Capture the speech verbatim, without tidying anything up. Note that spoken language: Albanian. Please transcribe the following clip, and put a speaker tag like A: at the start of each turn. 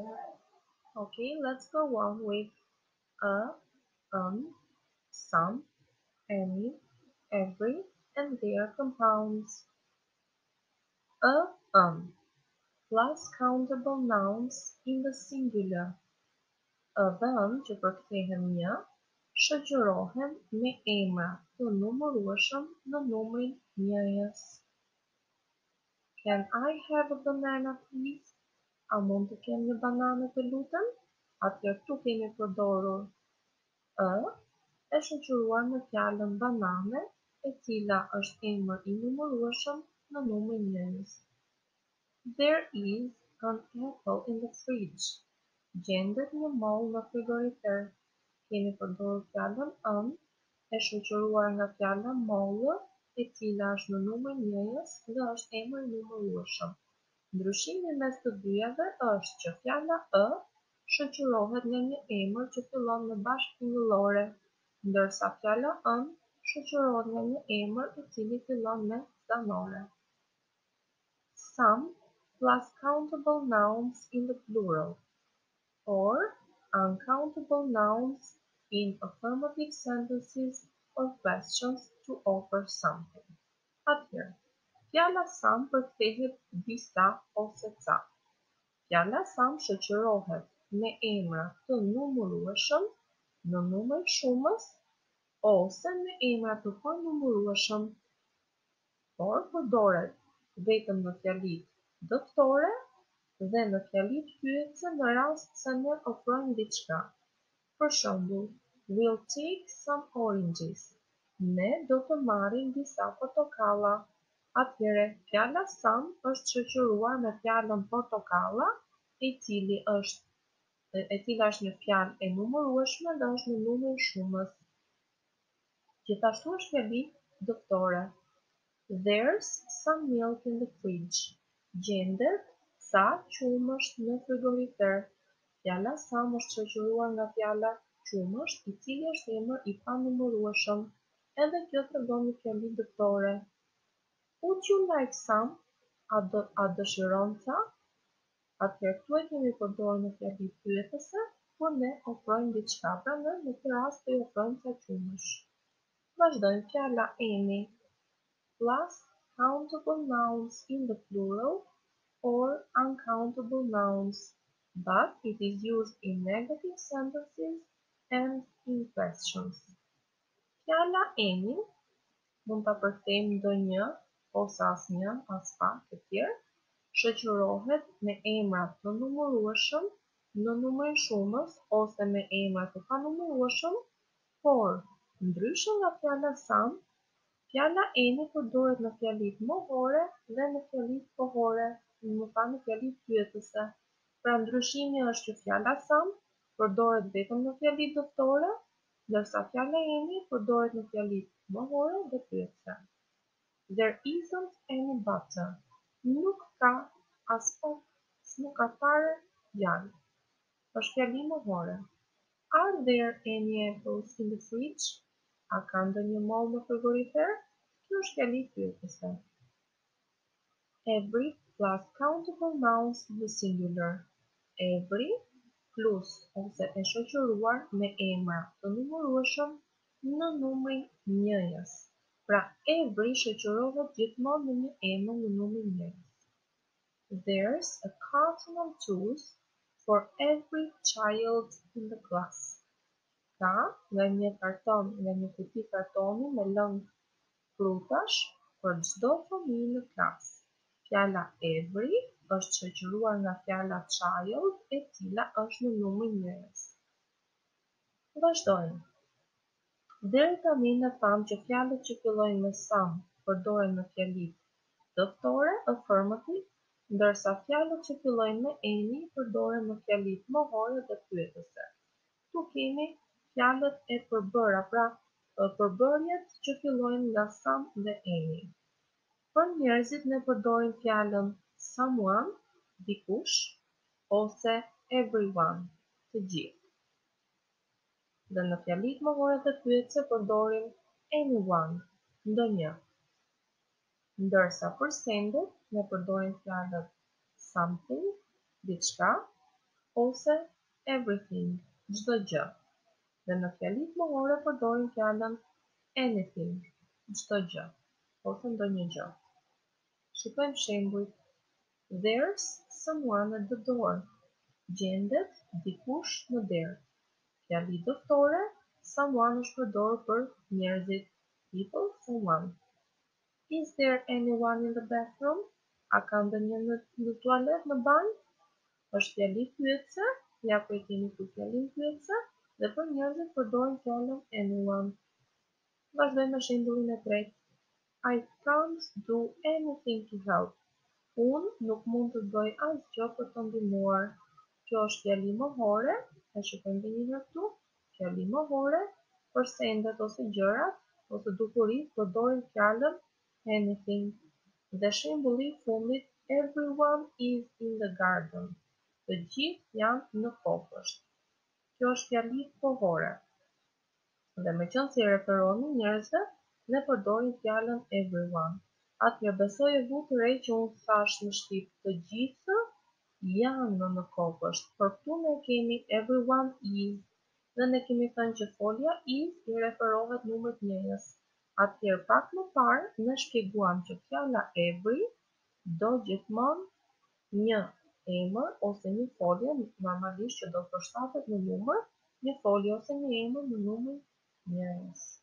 A: Okay, let's go on with a, um, some, any, every, and their compounds. A, um, plus countable nouns in the singular. A dhe ëm që përkthehen një, shoqërohen me emra të numërueshëm në numrin njëjës. Can I have a banana please? A mund të kem një banane të lutem? Atëherë këtu kemi përdorur ë e shoqëruar me fjalën banane, e cila është emër i numërueshëm në numrin njëjës. There is an apple in the fridge. Gjendet një moll në frigorifer. Kemi përdorur fjalën ën e shoqëruar nga fjala mollë, e cila është në numrin njëjës dhe është emër i numërueshëm. Ndryshimi mes të dyjave është që fjala ë shoqërohet me një emër që fillon me bashkëtingëllore, ndërsa fjala ën shoqërohet me një emër i cili fillon me zanore. Some plus countable nouns in the plural, or uncountable nouns in affirmative sentences or questions to offer something. Atëherë, fjala some përkthehet disa ose ca. Fjala some shoqërohet me emra të numërueshëm në numër shumës ose me emra të panumërueshëm, por përdoret vetëm në fjalitë dëftore dhe në fjalitë pyetje në rast se ne ofrojmë diçka. Për shembull, we'll take some oranges. Ne do të marrim disa portokalla. Atëherë, fjala some është shoqëruar me fjalën portokalla, e cili është e cila është një fjalë e numërueshme dhe është në numrin shumës. Gjithashtu është fjali dëftore. There's some milk in the fridge. Gjendet sa qumësht në frigorifer. Fjala some është shoqëruar nga fjala qumësht, i cili është emër i panumërueshëm, edhe kjo tregon një fjali dëftore. Would you like some? A, do, a dëshiron ca? Atëherë këtu e kemi përdorur në fjali pyetëse, kur ne ofrojmë diçka, prandaj në këtë rast do i ofrojmë ca qumësh. Vazhdojmë fjala any. Plus countable nouns in the plural or uncountable nouns, but it is used in negative sentences and in questions. Fjala any mund ta përkthejmë ndonjë ose asnjë, as pak të tjerë, shoqërohet me emra të numërueshëm në numrin shumës ose me emra të panumërueshëm, por ndryshe nga fjala some, fjala any përdoret në fjalitë mohore dhe në fjalitë kohore, më pa në fjalitë pyetëse. Pra ndryshimi është që fjala some përdoret vetëm në fjalitë dëftore, ndërsa fjala any përdoret në fjalitë mohore dhe pyetëse. There isn't any butter. Nuk ka as pak, nuk ka fare djalë. Është fjali mohore. Are there any apples in the fridge? A ka ndonjë moll në frigorifer? Kjo është fjali pyetëse. Every plus countable nouns in the singular. Every plus ose e shoqëruar me emra të numërueshëm në numrin njëjës. Pra every shoqërohet gjithmonë me një emër në numrin njëjës. There's a carton of tools for every child in the class. Ka nga një karton, nga një kuti kartoni me lëngë frutash për çdo fëmijë në klasë. Fjala every është shoqëruar nga fjala child, e cila është në numrin njëjës. Vazhdojmë. Deri tani ne thamë që fjalët që fillojnë me some përdoren në fjalitë dëftore, affirmative, ndërsa fjalët që fillojnë me any përdoren në fjalitë mohore dhe pyetëse. Tu kemi fjalët e përbëra, pra përbërjet që fillojnë nga some dhe any. Për njerëzit ne përdorim fjalën someone, dikush, ose everyone, të gjithë. Dhe në fjalitë mohore dhe pyetëse përdorim anyone, ndonjë. Ndërsa për sendet ne përdorim fjalët something, diçka, ose everything, çdo gjë. Dhe në fjalitë mohore përdorim fjalën anything, çdo gjë, ose ndonjë gjë. Shikojmë shembujt. There's someone at the door. Gjendet dikush në derë. Fjali doktore, someone është përdorur për njerëzit. People, someone. Is there anyone in the bathroom? A ka ndonjë në, në tualet në banjë? Është fjali pyetëse, ja ku e kemi këtu fjalin pyetëse, dhe për njerëzit përdorim fjalën anyone. Vazhdojmë me shembullin e tretë. I can't do anything to help. Unë nuk mund të bëj asgjë për të ndihmuar. Kjo është fjali mohore, e shikojmë edhe një herë këtu. Fjali mohore për sendet ose gjërat ose dukuritë përdorim fjalën anything. Dhe shembulli i fundit, everyone is in the garden. Të gjithë janë në kopësht. Kjo është fjali kohore. Dhe me qenë se i referohemi njerëzve, ne përdorim fjalën everyone. Atëherë besoj e vu të re që unë thash në shqip të gjithë janë në kopësht. Por këtu ne kemi everyone is. Dhe ne kemi thënë që folja is i referohet numrit njëjës. Atëherë pak më parë ne shpjeguam që fjala every do gjithmonë një emër ose një folje normalisht që do përshtatet në numër, një folje ose një emër në numër njëjës.